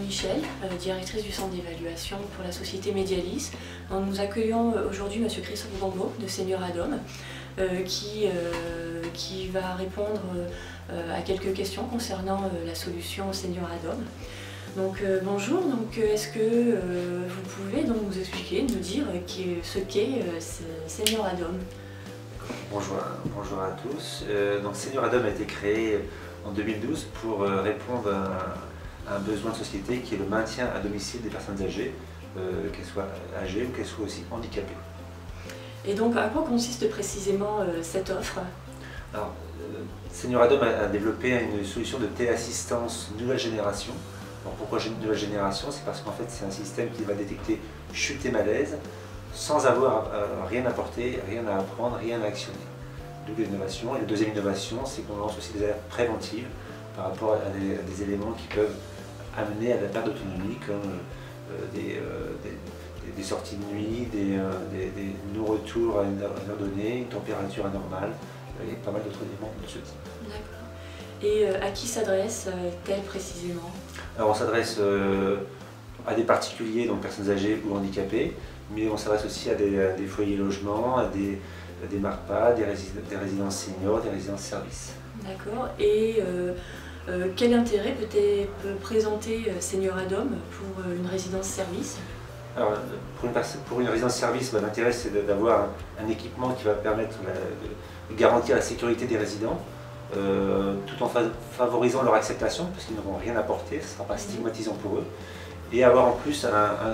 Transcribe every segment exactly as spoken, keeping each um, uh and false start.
Michel, euh, directrice du centre d'évaluation pour la société Medialis. Donc, nous accueillons aujourd'hui M. Christophe Gambo de Senioradom euh, qui, euh, qui va répondre euh, à quelques questions concernant euh, la solution Senioradom. Donc euh, bonjour, donc est-ce que euh, vous pouvez donc nous expliquer, nous dire qui, ce qu'est euh, Senioradom? Bonjour, bonjour à tous. Euh, donc Senioradom a été créé en deux mille douze pour euh, répondre à, à un besoin de société qui est le maintien à domicile des personnes âgées, euh, qu'elles soient âgées ou qu'elles soient aussi handicapées. Et donc à quoi consiste précisément euh, cette offre? Alors, euh, Senioradom a, a développé une solution de téléassistance nouvelle génération. Alors, pourquoi nouvelle génération? C'est parce qu'en fait c'est un système qui va détecter chute et malaise sans avoir euh, rien à porter, rien à apprendre, rien à actionner. D'où l'innovation. Et la deuxième innovation, c'est qu'on lance aussi des alertes préventives par rapport à des, à des éléments qui peuvent amener à la perte d'autonomie, comme euh, des, euh, des, des sorties de nuit, des, euh, des, des non-retours à une heure donnée, une température anormale, et pas mal d'autres éléments de ce type. D'accord. Et euh, à qui s'adresse-t-elle précisément? Alors on s'adresse euh, à des particuliers, donc personnes âgées ou handicapées, mais on s'adresse aussi à des, à des foyers logements, à des, à des MARPA, des, résid des résidences seniors, des résidences services. D'accord. Et euh, euh, quel intérêt peut, peut présenter Senioradom pour une résidence service? Alors, pour, une pour une résidence service, bah, l'intérêt c'est d'avoir un, un équipement qui va permettre bah, de, de garantir la sécurité des résidents, euh, tout en fa favorisant leur acceptation, parce qu'ils n'auront rien à porter, ce ne sera pas stigmatisant pour eux, et avoir en plus un, un,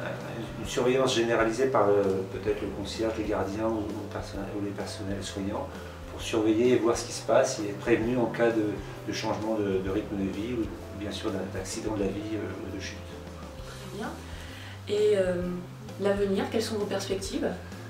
une surveillance généralisée par peut-être le concierge, les gardiens ou, ou les personnels soignants, pour surveiller et voir ce qui se passe et être prévenu en cas de, de changement de, de rythme de vie ou bien sûr d'accident de la vie ou euh, de chute. Très bien. Et euh, l'avenir, quelles sont vos perspectives?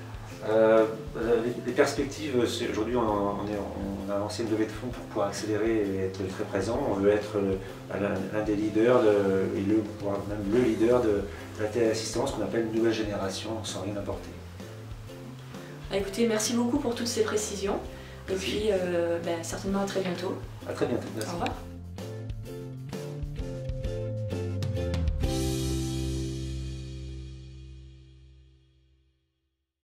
euh, les, les perspectives, aujourd'hui on, on, on a lancé une levée de fonds pour pouvoir accélérer et être très présent. On veut être l'un des leaders, de, et le, voire même le leader de la téléassistance qu'on appelle une nouvelle génération sans rien apporter. Bah, écoutez, merci beaucoup pour toutes ces précisions. Et Merci. puis euh, bah, certainement à très bientôt. À très bientôt. Merci. Au revoir.